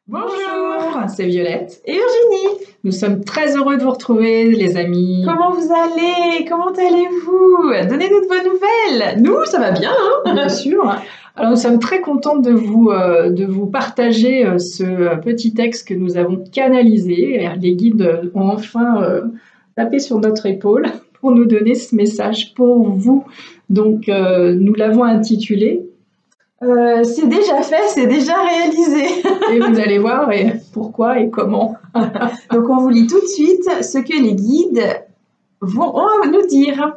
Bonjour, c'est Violette. Et Virginie, Nous sommes très heureux de vous retrouver, les amis. comment vous allez? Comment allez-vous? Donnez-nous de vos nouvelles. Nous, ça va bien, hein? Bien sûr. Alors, nous sommes très contents de vous partager ce petit texte que nous avons canalisé. Les guides ont enfin tapé sur notre épaule pour nous donner ce message pour vous. Donc, nous l'avons intitulé. C'est déjà fait, c'est déjà réalisé. Et vous allez voir pourquoi et comment. Donc, on vous lit tout de suite ce que les guides vont nous dire.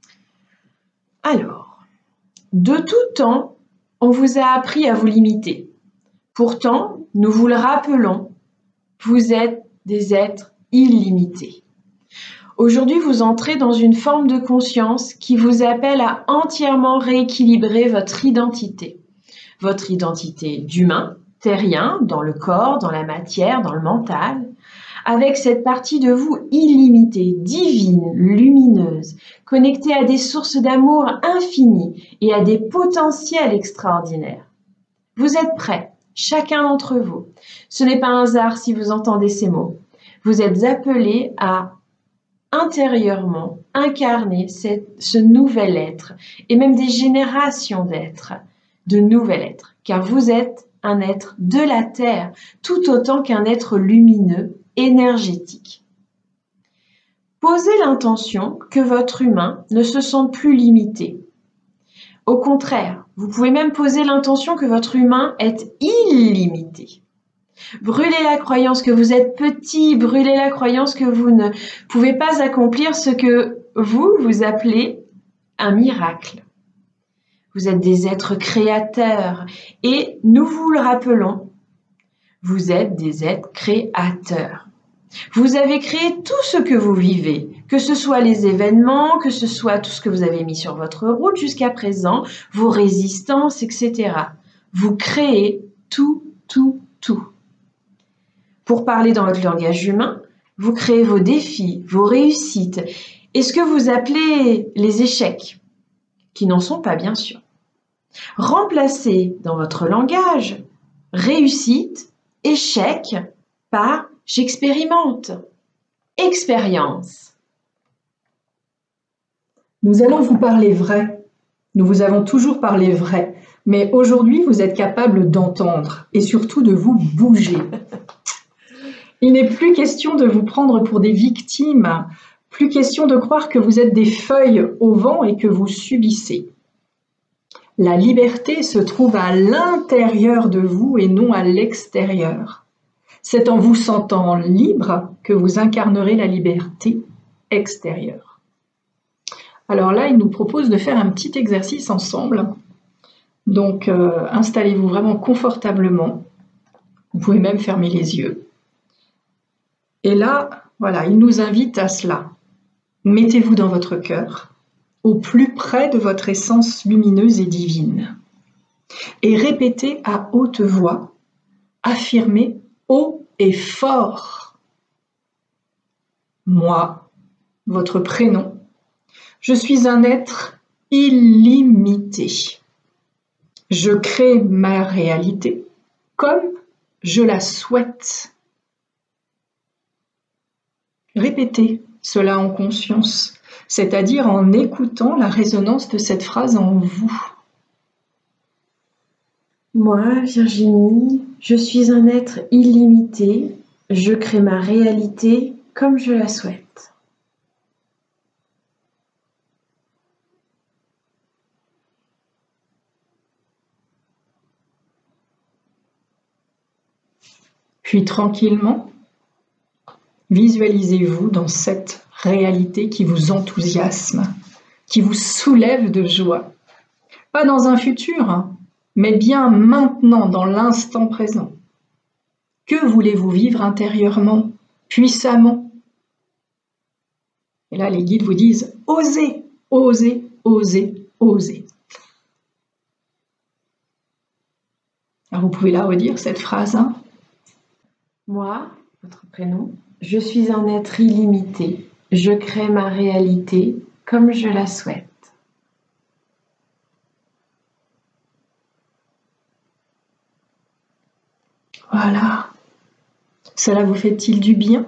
Alors, de tout temps, on vous a appris à vous limiter. Pourtant, nous vous le rappelons, vous êtes des êtres illimités. Aujourd'hui, vous entrez dans une forme de conscience qui vous appelle à entièrement rééquilibrer votre identité d'humain, terrien, dans le corps, dans la matière, dans le mental, avec cette partie de vous illimitée, divine, lumineuse, connectée à des sources d'amour infinies et à des potentiels extraordinaires. Vous êtes prêts, chacun d'entre vous. Ce n'est pas un hasard si vous entendez ces mots. Vous êtes appelés à intérieurement incarner ce nouvel être et même des générations d'êtres, de nouvel être, car vous êtes un être de la Terre, tout autant qu'un être lumineux, énergétique. Posez l'intention que votre humain ne se sente plus limité. Au contraire, vous pouvez même poser l'intention que votre humain est illimité. Brûlez la croyance que vous êtes petit, brûlez la croyance que vous ne pouvez pas accomplir ce que vous appelez un miracle. Vous êtes des êtres créateurs et nous vous le rappelons, vous êtes des êtres créateurs. Vous avez créé tout ce que vous vivez, que ce soit les événements, que ce soit tout ce que vous avez mis sur votre route jusqu'à présent, vos résistances, etc. Vous créez tout. Pour parler dans votre langage humain, vous créez vos défis, vos réussites et ce que vous appelez les échecs, qui n'en sont pas bien sûr. Remplacez dans votre langage réussite, échec par j'expérimente, expérience. Nous allons vous parler vrai. Nous vous avons toujours parlé vrai. Mais aujourd'hui, vous êtes capable d'entendre et surtout de vous bouger. Il n'est plus question de vous prendre pour des victimes, plus question de croire que vous êtes des feuilles au vent et que vous subissez. La liberté se trouve à l'intérieur de vous et non à l'extérieur. C'est en vous sentant libre que vous incarnerez la liberté extérieure. Alors là, il nous propose de faire un petit exercice ensemble. Donc, installez-vous vraiment confortablement. Vous pouvez même fermer les yeux. Et là, voilà, il nous invite à cela. Mettez-vous dans votre cœur, au plus près de votre essence lumineuse et divine. Et répétez à haute voix, affirmez haut et fort. Moi, votre prénom, je suis un être illimité. Je crée ma réalité comme je la souhaite. Répétez cela en conscience, c'est-à-dire en écoutant la résonance de cette phrase en vous. Moi, Virginie, je suis un être illimité, je crée ma réalité comme je la souhaite. Puis tranquillement, visualisez-vous dans cette réalité qui vous enthousiasme, qui vous soulève de joie. Pas dans un futur, mais bien maintenant, dans l'instant présent. Que voulez-vous vivre intérieurement, puissamment? Et là, les guides vous disent « osez, osez, osez, osez ». Alors, vous pouvez la redire, cette phrase. Moi, votre prénom, je suis un être illimité. Je crée ma réalité comme je la souhaite. Voilà. Cela vous fait-il du bien?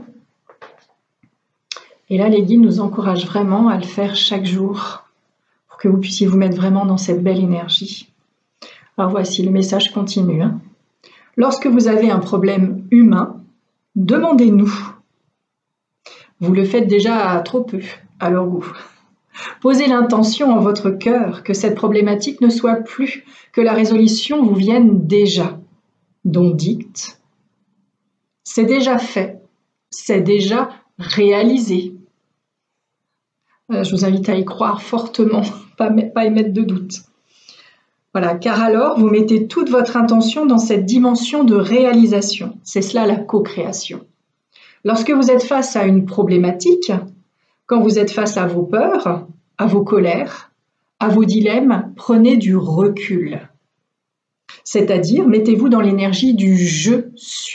Et là, les guides nous encouragent vraiment à le faire chaque jour pour que vous puissiez vous mettre vraiment dans cette belle énergie. Alors voici, le message continue. Lorsque vous avez un problème humain, demandez-nous. Vous le faites déjà trop peu à leur goût. Posez l'intention en votre cœur que cette problématique ne soit plus, que la résolution vous vienne déjà. Donc dites, c'est déjà fait, c'est déjà réalisé. Je vous invite à y croire fortement, pas émettre de doute. Voilà, car alors vous mettez toute votre intention dans cette dimension de réalisation. C'est cela la co-création. Lorsque vous êtes face à une problématique, quand vous êtes face à vos peurs, à vos colères, à vos dilemmes, prenez du recul. C'est-à-dire, mettez-vous dans l'énergie du « je suis ».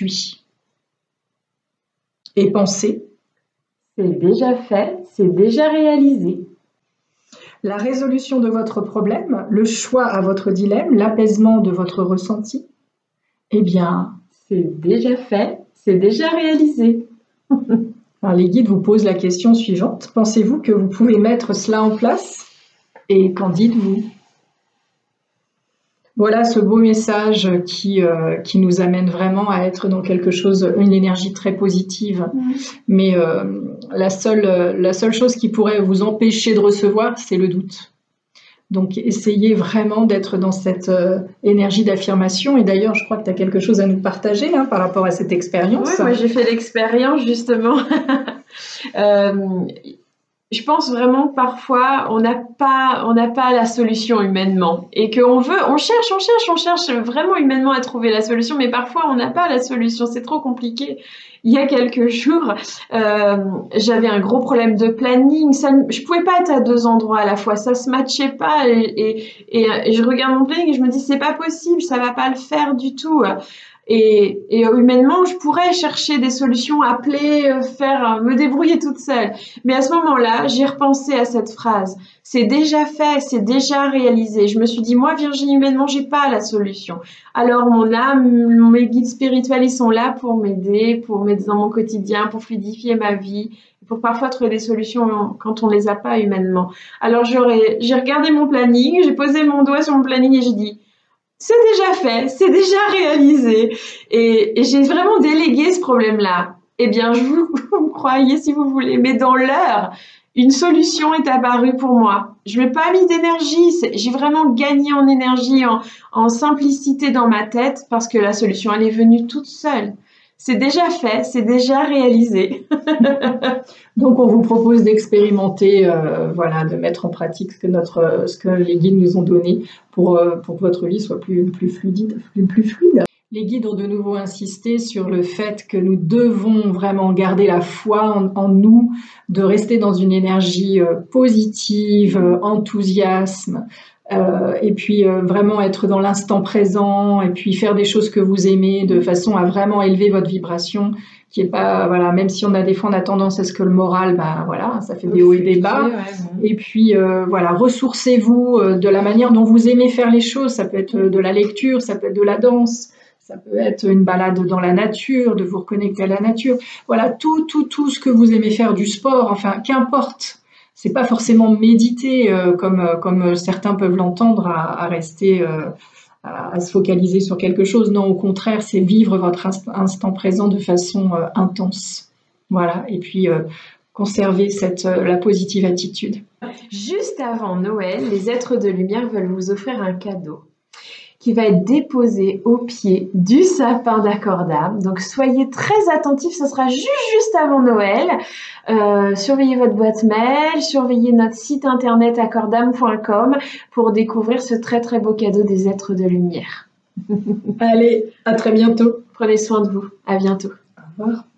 Et pensez, c'est déjà fait, c'est déjà réalisé. La résolution de votre problème, le choix à votre dilemme, l'apaisement de votre ressenti, eh bien, c'est déjà fait, c'est déjà réalisé. Alors, les guides vous posent la question suivante. Pensez-vous que vous pouvez mettre cela en place? Et qu'en dites-vous? Voilà ce beau message qui nous amène vraiment à être dans quelque chose, une énergie très positive. Mais la seule chose qui pourrait vous empêcher de recevoir, c'est le doute. Donc, essayez vraiment d'être dans cette énergie d'affirmation. Et d'ailleurs, je crois que tu as quelque chose à nous partager par rapport à cette expérience. Oui, moi j'ai fait l'expérience justement. Je pense vraiment que parfois on n'a pas la solution humainement et qu'on cherche vraiment humainement à trouver la solution, mais parfois on n'a pas la solution, c'est trop compliqué. Il y a quelques jours, j'avais un gros problème de planning, je pouvais pas être à 2 endroits à la fois, ça se matchait pas et je regarde mon planning et je me dis c'est pas possible, ça va pas le faire du tout. Et humainement, je pourrais chercher des solutions, appeler, me débrouiller toute seule. Mais à ce moment-là, j'ai repensé à cette phrase. C'est déjà fait, c'est déjà réalisé. Je me suis dit, moi, Virginie, humainement, j'ai pas la solution. Alors, mon âme, mes guides spirituels, ils sont là pour m'aider dans mon quotidien, pour fluidifier ma vie, pour parfois trouver des solutions quand on les a pas humainement. Alors, j'ai regardé mon planning, j'ai posé mon doigt sur mon planning et j'ai dit, c'est déjà fait, c'est déjà réalisé. Et j'ai vraiment délégué ce problème-là. Eh bien, vous me croyez si vous voulez, mais dans l'heure, une solution est apparue pour moi. Je n'ai pas mis d'énergie, j'ai vraiment gagné en énergie, en simplicité dans ma tête, parce que la solution, elle est venue toute seule. C'est déjà fait, c'est déjà réalisé. Donc, on vous propose d'expérimenter, de mettre en pratique ce que les guides nous ont donné pour que votre vie soit plus fluide. Les guides ont de nouveau insisté sur le fait que nous devons vraiment garder la foi en nous, de rester dans une énergie positive, enthousiasme, et puis vraiment être dans l'instant présent et puis faire des choses que vous aimez de façon à vraiment élever votre vibration, qui est pas, même si on a tendance à ce que le moral, ça fait des hauts et des bas. Et puis ressourcez-vous de la manière dont vous aimez faire les choses. Ça peut être de la lecture, ça peut être de la danse, ça peut être une balade dans la nature, de vous reconnecter à la nature. Voilà, tout ce que vous aimez faire, du sport, enfin, qu'importe. C'est pas forcément méditer comme certains peuvent l'entendre, à rester, à se focaliser sur quelque chose. Non, au contraire, c'est vivre votre instant présent de façon intense. Voilà, et puis conserver la positive attitude. Juste avant Noël, les êtres de lumière veulent vous offrir un cadeau qui va être déposé au pied du sapin d'Accordam. Donc soyez très attentifs, ce sera juste avant Noël. Surveillez votre boîte mail, surveillez notre site internet accordam.com pour découvrir ce très très beau cadeau des êtres de lumière. Allez, à très bientôt. Prenez soin de vous, à bientôt. Au revoir.